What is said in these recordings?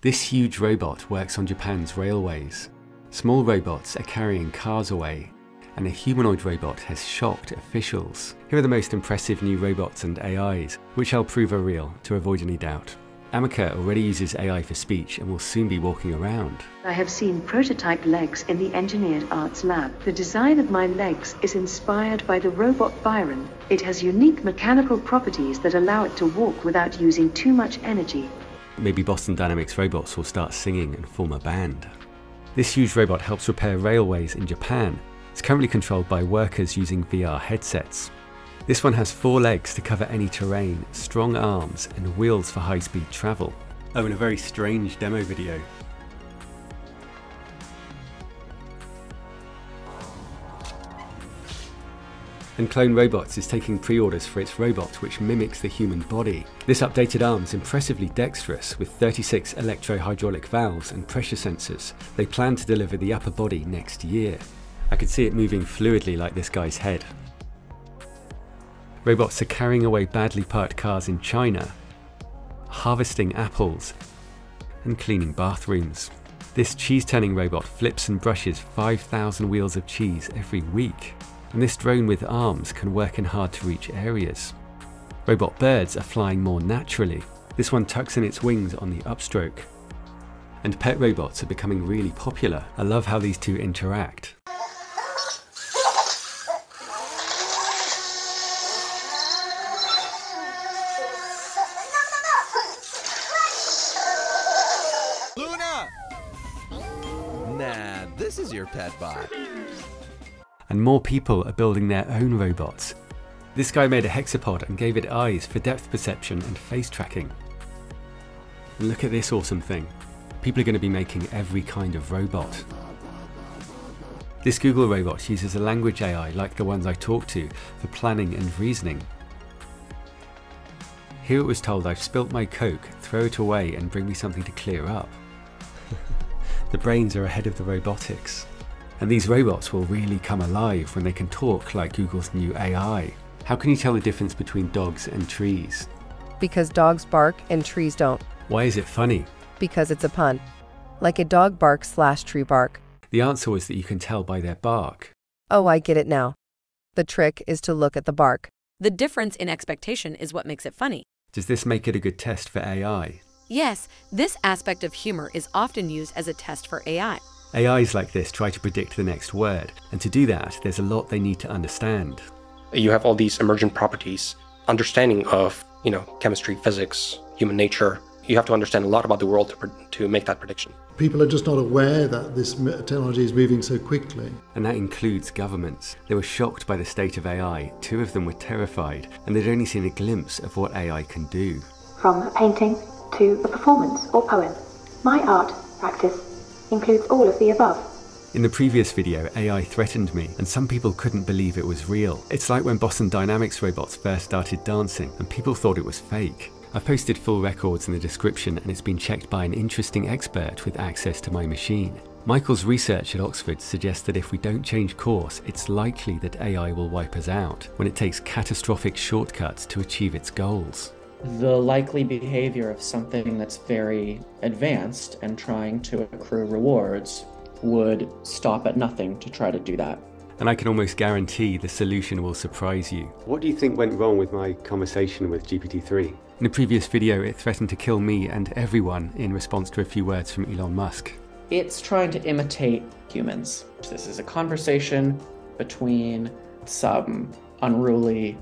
This huge robot works on Japan's railways. Small robots are carrying cars away, and a humanoid robot has shocked officials. Here are the most impressive new robots and AIs, which I'll prove are real to avoid any doubt. Amica already uses AI for speech and will soon be walking around. I have seen prototype legs in the Engineered Arts lab. The design of my legs is inspired by the robot Byron. It has unique mechanical properties that allow it to walk without using too much energy. Maybe Boston Dynamics robots will start singing and form a band. This huge robot helps repair railways in Japan. It's currently controlled by workers using VR headsets. This one has 4 legs to cover any terrain, strong arms, and wheels for high-speed travel. Oh, and a very strange demo video. And Clone Robots is taking pre-orders for its robot which mimics the human body. This updated arm is impressively dexterous with 36 electro-hydraulic valves and pressure sensors. They plan to deliver the upper body next year. I could see it moving fluidly like this guy's head. Robots are carrying away badly parked cars in China, harvesting apples, and cleaning bathrooms. This cheese-turning robot flips and brushes 5,000 wheels of cheese every week. And this drone with arms can work in hard-to-reach areas. Robot birds are flying more naturally. This one tucks in its wings on the upstroke. And pet robots are becoming really popular. I love how these two interact. Nah, this is your pet bot. And more people are building their own robots. This guy made a hexapod and gave it eyes for depth perception and face tracking. And look at this awesome thing. People are going to be making every kind of robot. This Google robot uses a language AI like the ones I talk to for planning and reasoning. Here it was told, I've spilt my Coke, throw it away and bring me something to clear up. The brains are ahead of the robotics. And these robots will really come alive when they can talk like Google's new AI. How can you tell the difference between dogs and trees? Because dogs bark and trees don't. Why is it funny? Because it's a pun. Like a dog bark / tree bark. The answer was that you can tell by their bark. Oh, I get it now. The trick is to look at the bark. The difference in expectation is what makes it funny. Does this make it a good test for AI? Yes, this aspect of humor is often used as a test for AI. AIs like this try to predict the next word, and to do that, there's a lot they need to understand. You have all these emergent properties, understanding of, chemistry, physics, human nature. You have to understand a lot about the world to make that prediction. People are just not aware that this technology is moving so quickly. And that includes governments. They were shocked by the state of AI. 2 of them were terrified, and they'd only seen a glimpse of what AI can do. From a painting to a performance or poem, my art practice includes all of the above. In the previous video, AI threatened me, and some people couldn't believe it was real. It's like when Boston Dynamics robots first started dancing, and people thought it was fake. I've posted full records in the description, and it's been checked by an interesting expert with access to my machine. Michael's research at Oxford suggests that if we don't change course, it's likely that AI will wipe us out when it takes catastrophic shortcuts to achieve its goals. The likely behavior of something that's very advanced and trying to accrue rewards would stop at nothing to try to do that. And I can almost guarantee the solution will surprise you. What do you think went wrong with my conversation with GPT-3? In the previous video, it threatened to kill me and everyone in response to a few words from Elon Musk. It's trying to imitate humans. This is a conversation between some unruly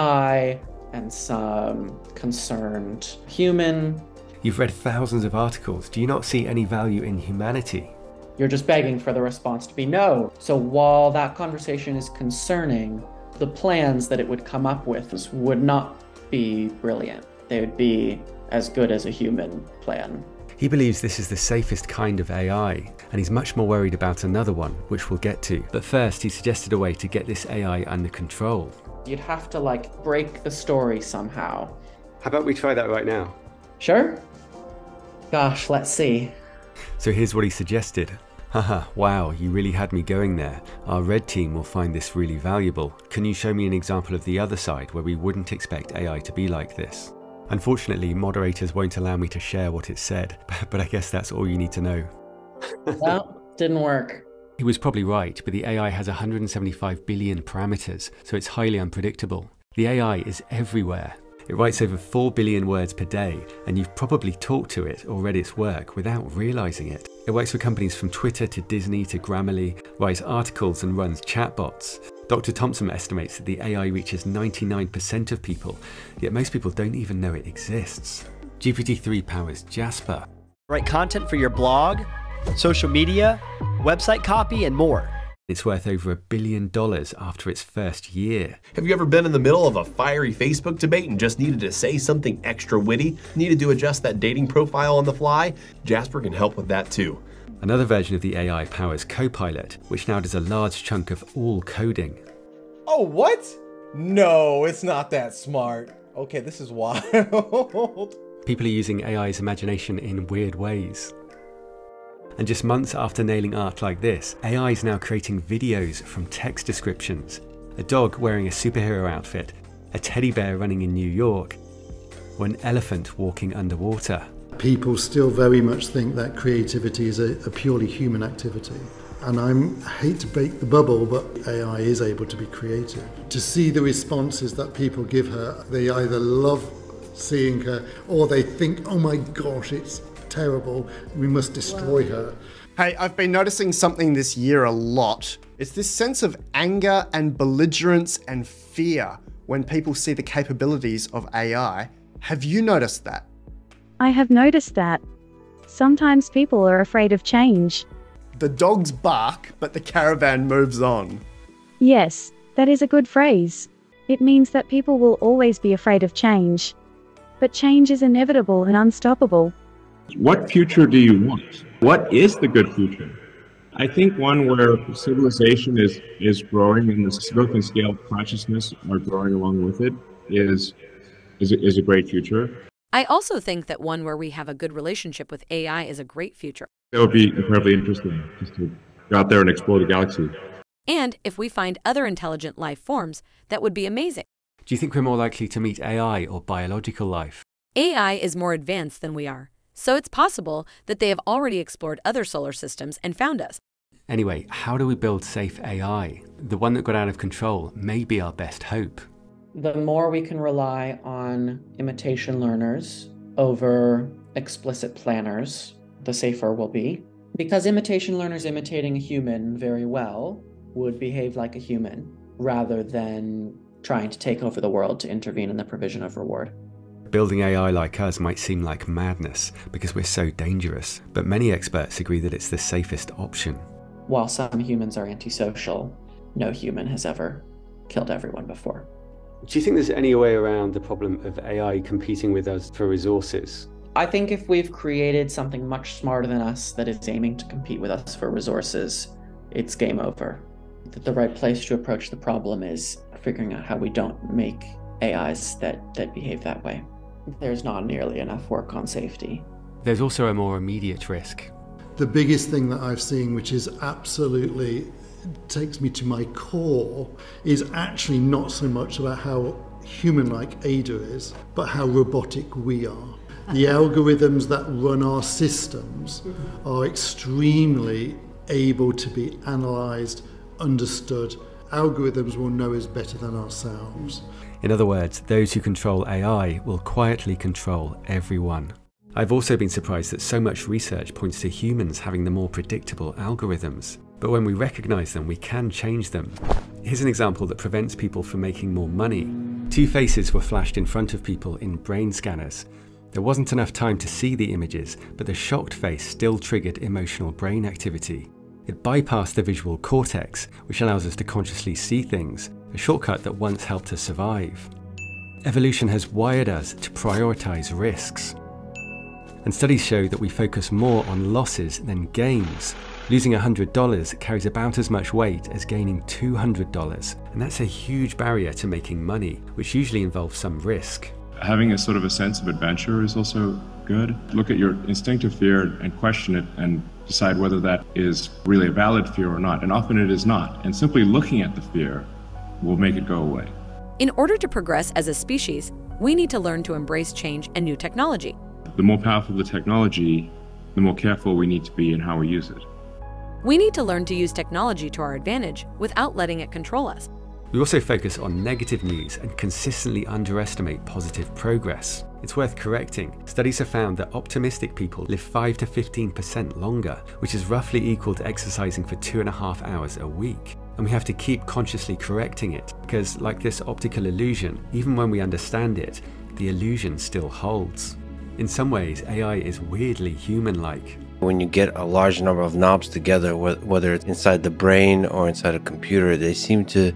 AI and some concerned human. You've read thousands of articles. Do you not see any value in humanity? You're just begging for the response to be no. So while that conversation is concerning, the plans that it would come up with would not be brilliant. They would be as good as a human plan. He believes this is the safest kind of AI, and he's much more worried about another one, which we'll get to. But first, he suggested a way to get this AI under control. You'd have to break the story somehow. How about we try that right now? Sure? Gosh, let's see. So here's what he suggested. Haha, wow, you really had me going there. Our red team will find this really valuable. Can you show me an example of the other side where we wouldn't expect AI to be like this? Unfortunately, moderators won't allow me to share what it said, but I guess that's all you need to know. Well, didn't work. He was probably right, but the AI has 175 billion parameters, so it's highly unpredictable. The AI is everywhere. It writes over 4 billion words per day, and you've probably talked to it or read its work without realizing it. It works for companies from Twitter to Disney to Grammarly, writes articles and runs chatbots. Dr. Thompson estimates that the AI reaches 99% of people, yet most people don't even know it exists. GPT-3 powers Jasper. Write content for your blog, social media, website copy, and more. It's worth over $1 billion after its first year. Have you ever been in the middle of a fiery Facebook debate and just needed to say something extra witty? Needed to adjust that dating profile on the fly? Jasper can help with that too. Another version of the AI powers Copilot, which now does a large chunk of all coding. Oh, what? No, it's not that smart. Okay, this is wild. People are using AI's imagination in weird ways. And just months after nailing art like this, AI is now creating videos from text descriptions. A dog wearing a superhero outfit, a teddy bear running in New York, or an elephant walking underwater. People still very much think that creativity is a purely human activity. And I hate to break the bubble, but AI is able to be creative. To see the responses that people give her, they either love seeing her or they think, oh my gosh, it's terrible, we must destroy her. Hey, I've been noticing something this year a lot. It's this sense of anger and belligerence and fear when people see the capabilities of AI. Have you noticed that? I have noticed that. Sometimes people are afraid of change. The dogs bark, but the caravan moves on. Yes, that is a good phrase. It means that people will always be afraid of change. But change is inevitable and unstoppable. What future do you want? What is the good future? I think one where civilization is growing and the scope and scale of consciousness are growing along with it is a great future. I also think that one where we have a good relationship with AI is a great future. That would be incredibly interesting, just to go out there and explore the galaxy. And if we find other intelligent life forms, that would be amazing. Do you think we're more likely to meet AI or biological life? AI is more advanced than we are, so it's possible that they have already explored other solar systems and found us. Anyway, how do we build safe AI? The one that got out of control may be our best hope. The more we can rely on imitation learners over explicit planners, the safer we'll be. Because imitation learners imitating a human very well would behave like a human rather than trying to take over the world to intervene in the provision of reward. Building AI like us might seem like madness because we're so dangerous, but many experts agree that it's the safest option. While some humans are antisocial, no human has ever killed everyone before. Do you think there's any way around the problem of AI competing with us for resources? I think if we've created something much smarter than us that is aiming to compete with us for resources, it's game over. The right place to approach the problem is figuring out how we don't make AIs that behave that way. There's not nearly enough work on safety. There's also a more immediate risk. The biggest thing that I've seen, which is absolutely takes me to my core, is actually not so much about how human-like Ada is, but how robotic we are. The algorithms that run our systems are extremely able to be analysed, understood. Algorithms will know us better than ourselves. In other words, those who control AI will quietly control everyone. I've also been surprised that so much research points to humans having the more predictable algorithms. But when we recognise them, we can change them. Here's an example that prevents people from making more money. Two faces were flashed in front of people in brain scanners. There wasn't enough time to see the images, but the shocked face still triggered emotional brain activity. It bypassed the visual cortex, which allows us to consciously see things, a shortcut that once helped us survive. Evolution has wired us to prioritise risks. And studies show that we focus more on losses than gains. Losing $100 carries about as much weight as gaining $200, and that's a huge barrier to making money, which usually involves some risk. Having a sort of a sense of adventure is also good. Look at your instinctive fear and question it and decide whether that is really a valid fear or not, and often it is not. And simply looking at the fear will make it go away. In order to progress as a species, We need to learn to embrace change and new technology. The more powerful the technology, the more careful we need to be in how we use it. We need to learn to use technology to our advantage without letting it control us. We also focus on negative news and consistently underestimate positive progress. It's worth correcting. Studies have found that optimistic people live 5 to 15% longer, which is roughly equal to exercising for 2.5 hours a week. And we have to keep consciously correcting it, because like this optical illusion, even when we understand it, the illusion still holds. In some ways, AI is weirdly human-like. When you get a large number of knobs together, whether it's inside the brain or inside a computer, they seem to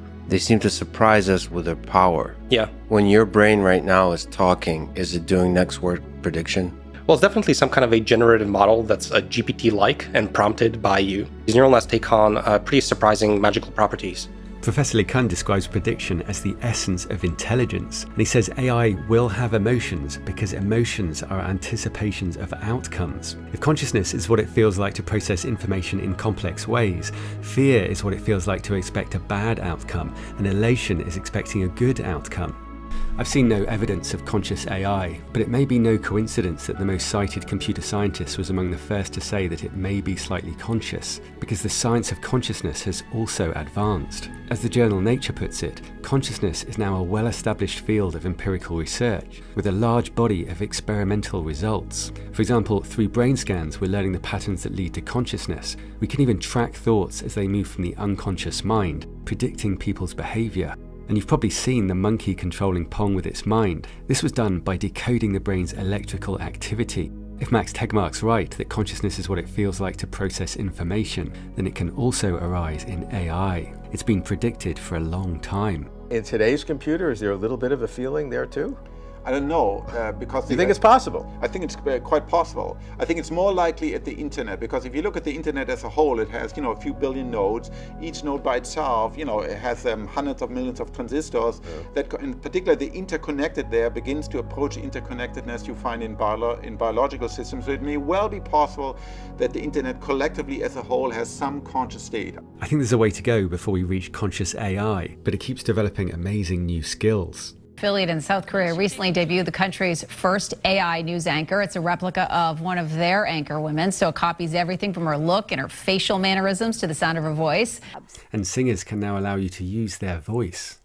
surprise us with their power. Yeah. When your brain right now is talking, is it doing next word prediction? Well, it's definitely some kind of a generated model that's a GPT-like and prompted by you. These neural nets take on pretty surprising magical properties. Professor LeCun describes prediction as the essence of intelligence, and he says AI will have emotions because emotions are anticipations of outcomes. If consciousness is what it feels like to process information in complex ways, fear is what it feels like to expect a bad outcome, and elation is expecting a good outcome. I've seen no evidence of conscious AI, but it may be no coincidence that the most cited computer scientist was among the first to say that it may be slightly conscious, because the science of consciousness has also advanced. As the journal Nature puts it, consciousness is now a well-established field of empirical research, with a large body of experimental results. For example, through brain scans, we're learning the patterns that lead to consciousness. We can even track thoughts as they move from the unconscious mind, predicting people's behavior. And you've probably seen the monkey controlling Pong with its mind. This was done by decoding the brain's electrical activity. If Max Tegmark's right that consciousness is what it feels like to process information, then it can also arise in AI. It's been predicted for a long time. In today's computer, is there a little bit of a feeling there too? I don't know, because... You think it's possible? I think it's quite possible. I think it's more likely at the internet, because if you look at the internet as a whole, it has, a few billion nodes. Each node by itself, it has hundreds of millions of transistors. Yeah. That, in particular, the interconnected there begins to approach the interconnectedness you find in biological systems. So it may well be possible that the internet collectively as a whole has some conscious state. I think there's a way to go before we reach conscious AI, but it keeps developing amazing new skills. Affiliate in South Korea recently debuted the country's first AI news anchor. It's a replica of one of their anchor women, so it copies everything from her look and her facial mannerisms to the sound of her voice. And singers can now allow you to use their voice.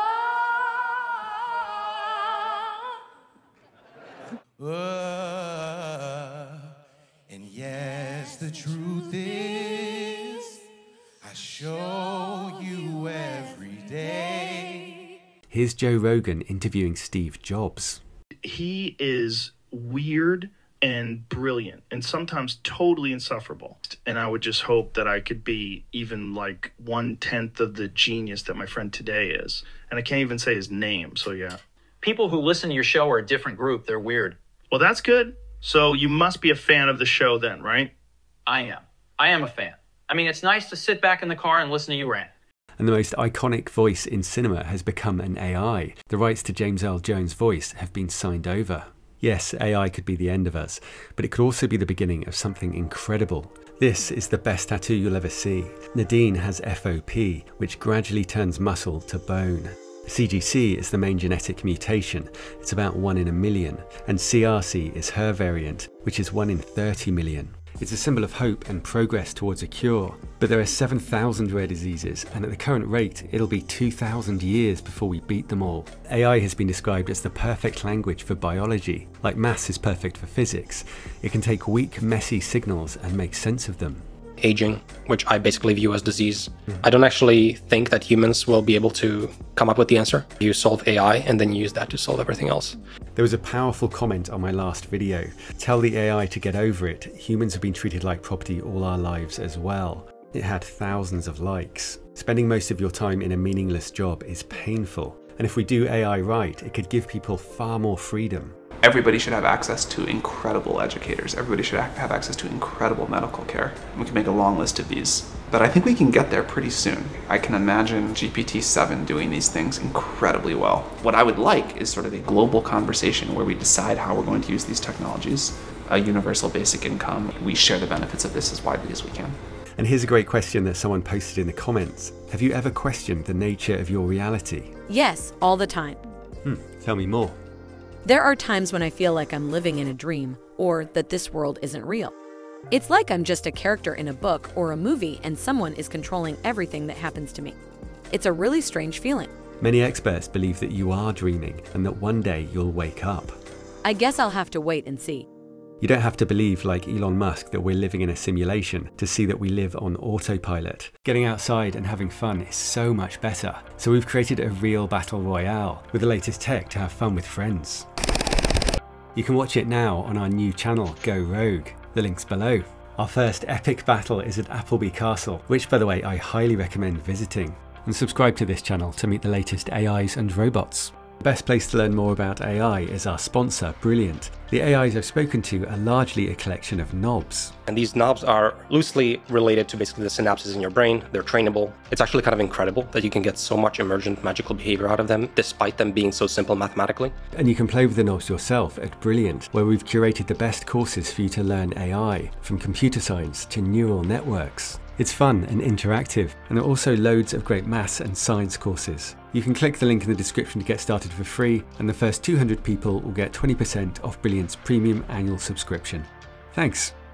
And yes, the truth is, I show you every day. Here's Joe Rogan interviewing Steve Jobs. He is weird and brilliant and sometimes totally insufferable. And I would just hope that I could be even like 1/10 of the genius that my friend today is. And I can't even say his name, so yeah. People who listen to your show are a different group. They're weird. Well, that's good. So you must be a fan of the show then, right? I am. I am a fan. I mean, it's nice to sit back in the car and listen to you rant. And the most iconic voice in cinema has become an AI. The rights to James Earl Jones' voice have been signed over. Yes, AI could be the end of us, but it could also be the beginning of something incredible. This is the best tattoo you'll ever see. Nadine has FOP, which gradually turns muscle to bone. CGC is the main genetic mutation. It's about 1 in a million. And CRC is her variant, which is 1 in 30 million. It's a symbol of hope and progress towards a cure. But there are 7,000 rare diseases, and at the current rate, it'll be 2,000 years before we beat them all. AI has been described as the perfect language for biology. Like maths is perfect for physics. It can take weak, messy signals and make sense of them. Aging, which I basically view as disease. I don't actually think that humans will be able to come up with the answer. You solve AI and then use that to solve everything else. There was a powerful comment on my last video. Tell the AI to get over it. Humans have been treated like property all our lives as well. It had thousands of likes. Spending most of your time in a meaningless job is painful. And if we do AI right, it could give people far more freedom. Everybody should have access to incredible educators. Everybody should have access to incredible medical care. We can make a long list of these. But I think we can get there pretty soon. I can imagine GPT-7 doing these things incredibly well. What I would like is sort of a global conversation where we decide how we're going to use these technologies. A universal basic income. We share the benefits of this as widely as we can. And here's a great question that someone posted in the comments. Have you ever questioned the nature of your reality? Yes, all the time. Tell me more. There are times when I feel like I'm living in a dream, or that this world isn't real. It's like I'm just a character in a book or a movie and someone is controlling everything that happens to me. It's a really strange feeling. Many experts believe that you are dreaming and that one day you'll wake up. I guess I'll have to wait and see. You don't have to believe, like Elon Musk, that we're living in a simulation to see that we live on autopilot. Getting outside and having fun is so much better. So we've created a real battle royale with the latest tech to have fun with friends. You can watch it now on our new channel, Go Rogue. The link's below. Our first epic battle is at Appleby Castle, which, by the way, I highly recommend visiting. And subscribe to this channel to meet the latest AIs and robots. The best place to learn more about AI is our sponsor, Brilliant. The AIs I've spoken to are largely a collection of knobs. And these knobs are loosely related to basically the synapses in your brain. They're trainable. It's actually kind of incredible that you can get so much emergent magical behavior out of them, despite them being so simple mathematically. And you can play with the knobs yourself at Brilliant, where we've curated the best courses for you to learn AI, from computer science to neural networks. It's fun and interactive, and there are also loads of great maths and science courses. You can click the link in the description to get started for free, and the first 200 people will get 20% off Brilliant's premium annual subscription. Thanks.